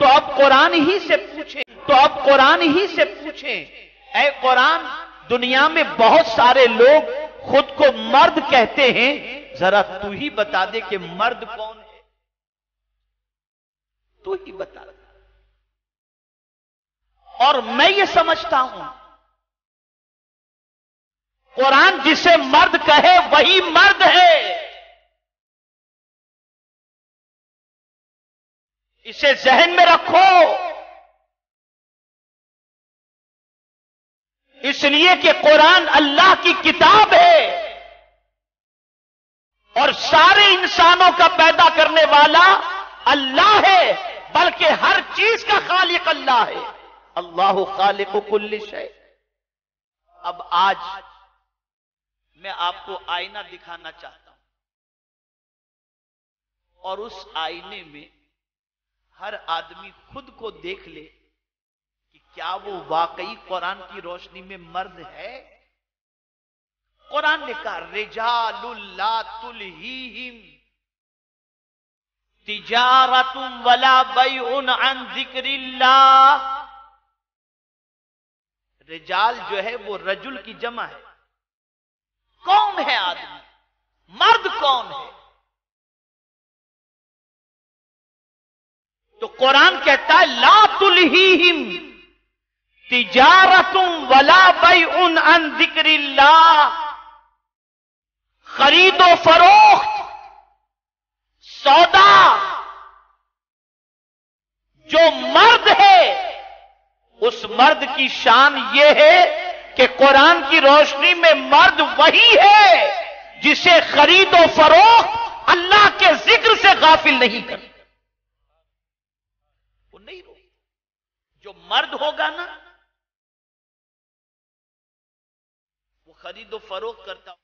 तो अब कुरान ही से पूछें, तो अब कुरान ही से पूछें, ऐ कुरान, दुनिया में बहुत सारे लोग खुद को मर्द कहते हैं, जरा तू ही बता दे कि मर्द कौन है, तू ही बता दे। और मैं ये समझता हूं, कुरान जिसे मर्द कहे वही मर्द है। इसे जहन में रखो, इसलिए कि कुरान अल्लाह की किताब है और सारे इंसानों का पैदा करने वाला अल्लाह है, बल्कि हर चीज का खालिक अल्लाह है। अल्लाहु खालिकु कुल्ली शै। अब आज मैं आपको आईना दिखाना चाहता हूं और उस आईने में हर आदमी खुद को देख ले कि क्या वो वाकई कुरान की रोशनी में मर्द है। कुरान ने कहा, रिजालुल ला तुलहीहिम तिजारतुम वला बैउन अन जिक्रिल्लाह। रिजाल जो है वो रजुल की जमा है। कौन है आदमी, मर्द कौन है? तो कुरान कहता है, ला तुलहीहिम तिजारतुम वला बैउन अन जिक्रिल्लाह। खरीदो फरोख्त, सौदा, जो मर्द है उस मर्द की शान यह है कि कुरान की रोशनी में मर्द वही है जिसे खरीदो फरोख्त अल्लाह के जिक्र से गाफिल नहीं करता। वो नहीं रोकता। जो मर्द होगा ना, वो खरीदो फरोख्त करता।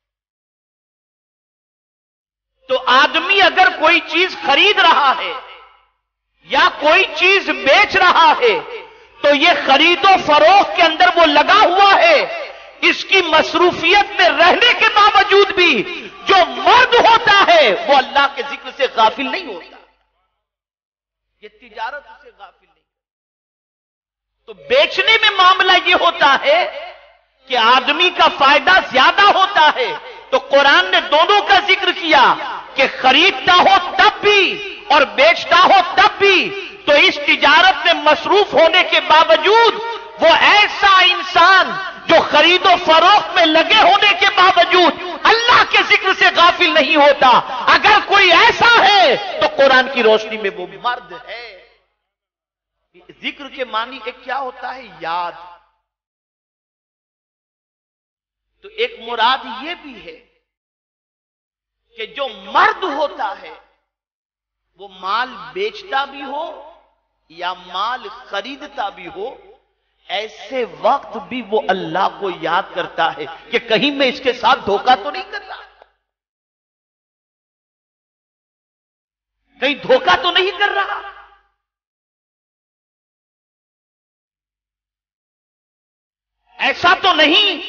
तो आदमी अगर कोई चीज खरीद रहा है या कोई चीज बेच रहा है तो ये खरीदो फरोख्त के अंदर वो लगा हुआ है। इसकी मसरूफियत में रहने के बावजूद भी जो मर्द होता है वो अल्लाह के जिक्र से गाफिल नहीं होता। ये तिजारत उसे गाफिल नहीं। तो बेचने में मामला ये होता है कि आदमी का फायदा ज्यादा होता है। तो कुरान ने दोनों का जिक्र किया कि खरीदता हो तब भी और बेचता हो तब भी। तो इस तिजारत में मसरूफ होने के बावजूद वो ऐसा इंसान जो खरीदो फरोख्त में लगे होने के बावजूद अल्लाह के जिक्र से गाफिल नहीं होता। अगर कोई ऐसा है तो कुरान की रोशनी में वो मर्द है। जिक्र के मानी एक क्या होता है, याद। तो एक मुराद ये भी है कि जो मर्द होता है वो माल बेचता भी हो या माल खरीदता भी हो, ऐसे वक्त भी वो अल्लाह को याद करता है कि कहीं मैं इसके साथ धोखा तो नहीं कर रहा, कहीं धोखा तो नहीं कर रहा। ऐसा तो नहीं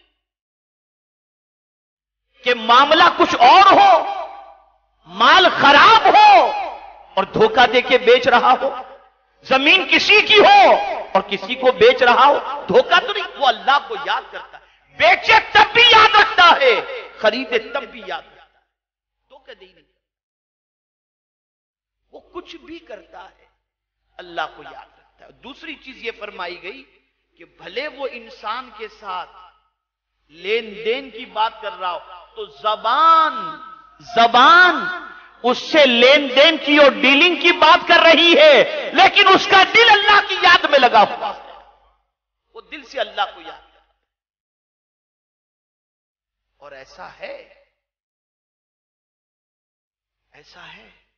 कि मामला कुछ और हो, माल खराब हो और धोखा देके बेच रहा हो, जमीन किसी की हो और किसी को बेच रहा हो, धोखा तो नहीं। वो अल्लाह को याद करता है, बेचे तब भी याद रखता है, खरीदे तब भी याद रखता है, धोखा नहीं। वो कुछ भी करता है अल्लाह को याद रखता है। दूसरी चीज ये फरमाई गई कि भले वो इंसान के साथ लेन देन की बात कर रहा हो तो जबान उससे लेन देन की और डीलिंग की बात कर रही है, लेकिन उसका दिल अल्लाह की याद में लगा हुआ है। वो दिल से अल्लाह को याद करता है। और ऐसा है